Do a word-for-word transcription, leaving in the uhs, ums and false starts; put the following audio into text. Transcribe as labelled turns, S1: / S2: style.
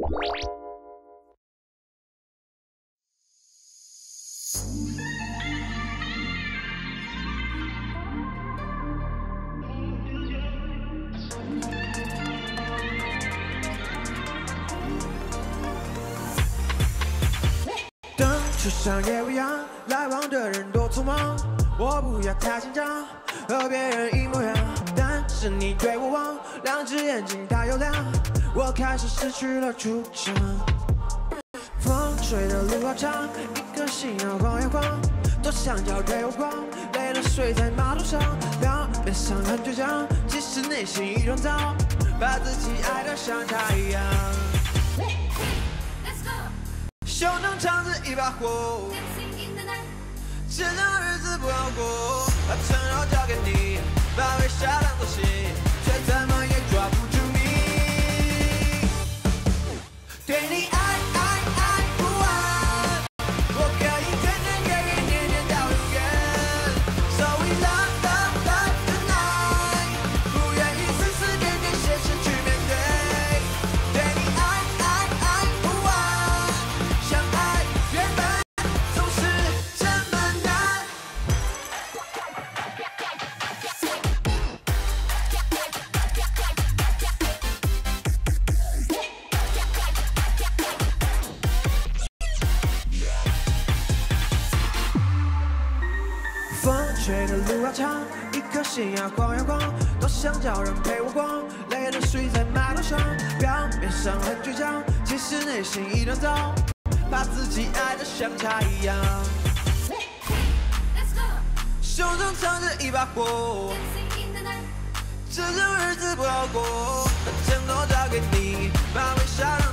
S1: 灯就像夜未央，来往的人多匆忙，我不要太紧张，和别人一模样。但是你对我望，两只眼睛大又亮，我开始失去了主张。风吹的路好长，一颗心要晃呀晃，多想要对我光，累了睡在马桶上，表面上很倔强，其实内心一团糟，把自己爱得像太阳。 胸中藏着一把火，这种日子不好过。把承诺交给你，把微笑当作信，却怎么也抓不住你。对你爱爱爱不完，我可以天天月月年年到永远。So we love love love tonight， 不愿意丝丝点点现实去面对。对你爱爱爱不完。 相爱原本总是这么难。风吹的路好长，一颗心要晃呀晃，多想找人陪我逛，累了睡在马桶上，表面上很倔强，其实内心一团糟。 把自己爱得像太阳，胸中藏着一把火，这种日子不好过。把承诺交给你，把微笑。